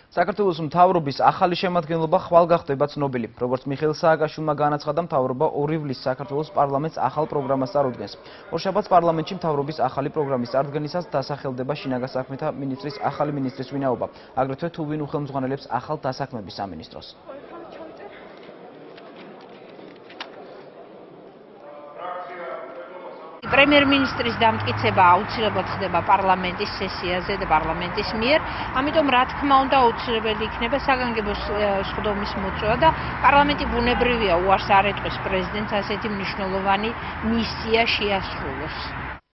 საქართველოს მთავრობის ახალი შემადგენლობა ხვალ გახდება ცნობილი. Როგორც მიხეილ სააკაშვილმა განაცხადა, მთავრობა 2 ივლისს საქართველოს პარლამენტს ახალ პროგრამას წარუდგენს. ორშაბათს პარლამენტში მთავრობის ახალი პროგრამის წარდგენისას დასახელდება შინაგან საქმეთა მინისტრის ახალი მინისტრის ვინაობა. აგრეთვე თუ ვინ უხელმძღვანელებს ახალ დასაქმების სამინისტროს. პრემიერ-მინისტრის დამტკიცება აუცილებლად ხდება პარლამენტის სესიაზე და პარლამენტის მიერ, ამიტომ რა თქმა უნდა აუცილებელი იქნება საგანგებო სხდომის მოწვევა და პარლამენტი ბუნებრივია უარს არ ეტყვის პრეზიდენტს ასეთი მნიშვნელოვანი მისია შეასრულოს.